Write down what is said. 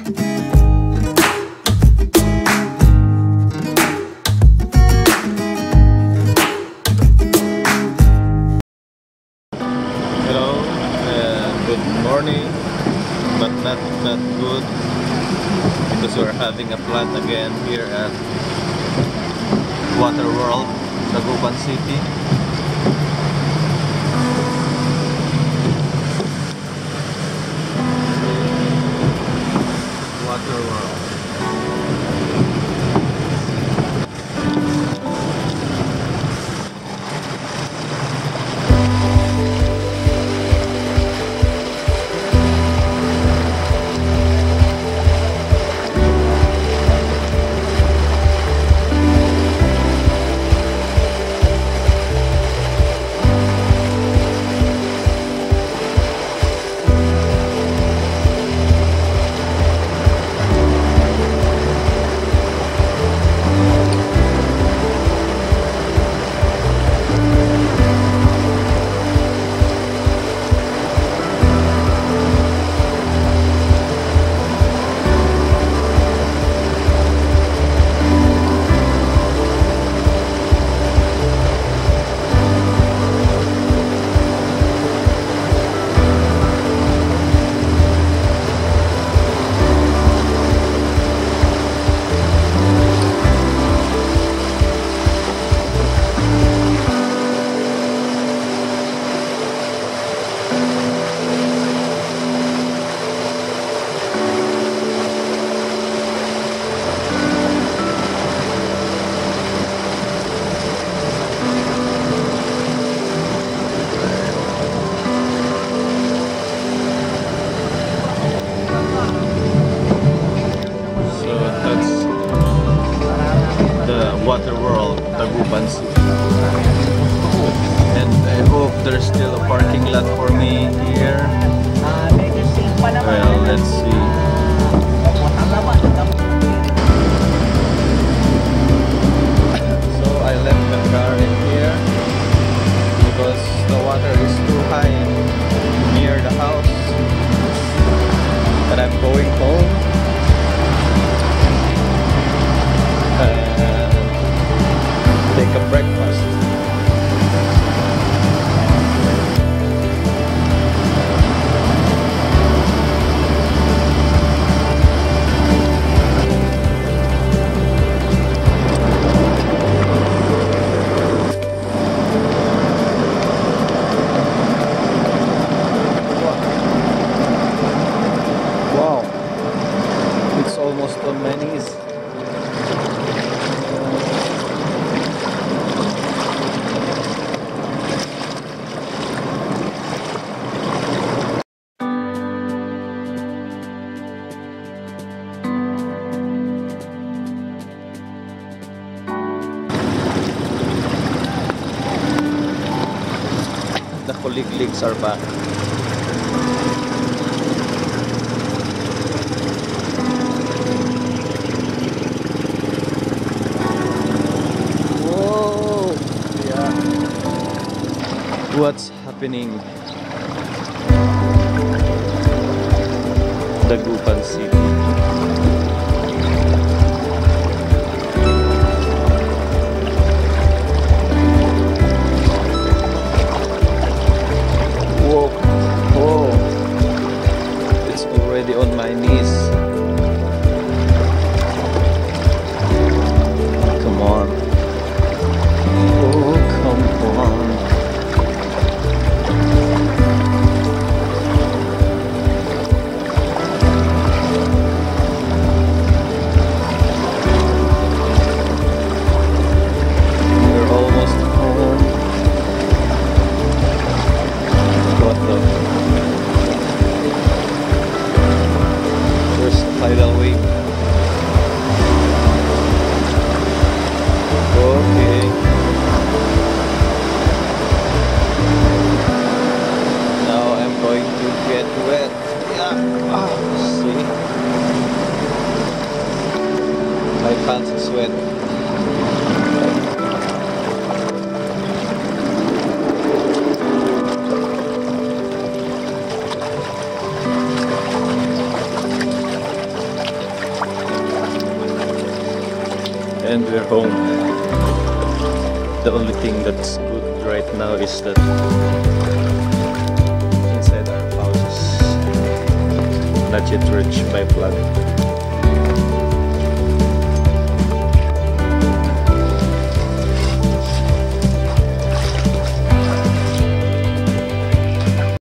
Morning, but not good because we're having a plant again here at Waterworld Dagupan City. Waterworld. Waterworld Dagupan City, and I hope there's still a parking lot for me here. Well, let's see. So I left the car in here because the water is too high near the house, and I'm going home. Take a breakfast. Wow, it's almost on my knees. The kuliglegs are back. Whoa! Yeah. What's happening? Dagupan City. On my knees. Come on. Oh, come on. We're almost home. What the? Tidal wave. Okay. Now I'm going to get wet. Yeah. See? My pants is wet. And we're home. The only thing that's good right now is that inside our house is not yet reached by flood.